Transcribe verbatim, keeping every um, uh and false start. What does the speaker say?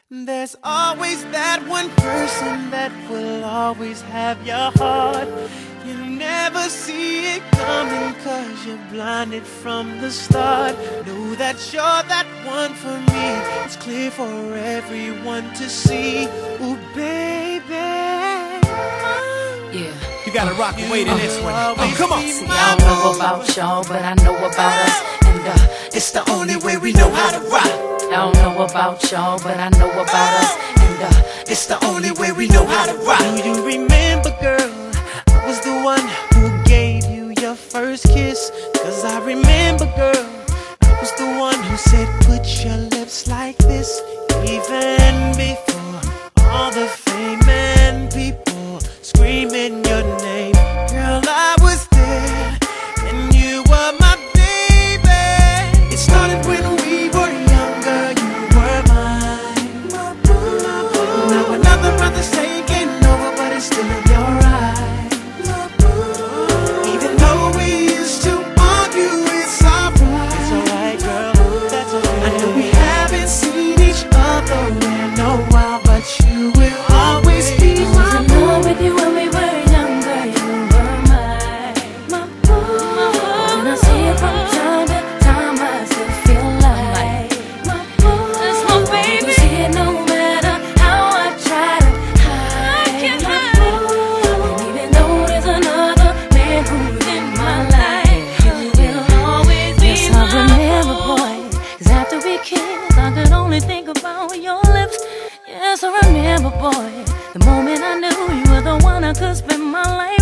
There's always that one person that will always have your heart. You never see it coming cause you're blinded from the start. Know that you're that one for me. It's clear for everyone to see. Ooh, baby. Yeah. You gotta rock and wait in this one. Oh, come on. See, I don't know about y'all, but I know about us. And uh, it's the only way we know how to rock. I don't know about y'all, but I know about us. And uh, it's the only way we know how to rock. Do you remember, girl, I was the one who gave you your first kiss? Cause I remember, girl, I was the one who said put your lips like this. Even before all the fame and people screaming your name. Girl, I was there and you were my baby. It started when we were younger, you were mine. Now another brother's taking over, but it's still in your eyes. Even though we used to argue, it's alright. It's alright, girl, that's alright. I know we haven't seen each other in a while, but you will always be my boo. With you when we were younger, you were mine, my boo. When I see you from time to time, I still feel like my boo. That's my baby. You see it no matter how I try to hide, my boo. And even though there's another man who's in my life, you will always be yes, my boo. Yes, I remember, boy, cause after we kissed, I could only think about your lips. Yes, I remember, boy, the moment I knew you were the one I could spend my life